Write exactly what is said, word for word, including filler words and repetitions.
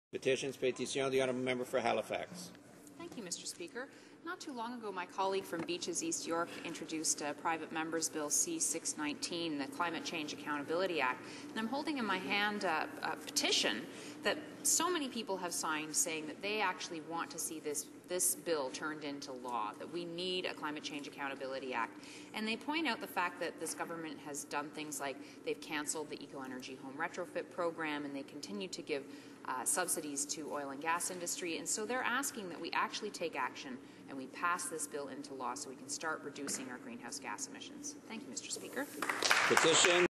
Petitions, Petition, the Honourable Member for Halifax. Thank you, Mister Speaker. Not too long ago, my colleague from Beaches, East York, introduced a private member's bill C six nineteen, the Climate Change Accountability Act. And I'm holding in my hand a, a petition that so many people have signed saying that they actually want to see this, this bill turned into law, that we need a Climate Change Accountability Act. And they point out the fact that this government has done things like they've cancelled the eco-energy home retrofit program, and they continue to give uh, subsidies to oil and gas industry. And so they're asking that we actually take action and we pass this bill into law so we can start reducing our greenhouse gas emissions. Thank you, Mister Speaker. Petition.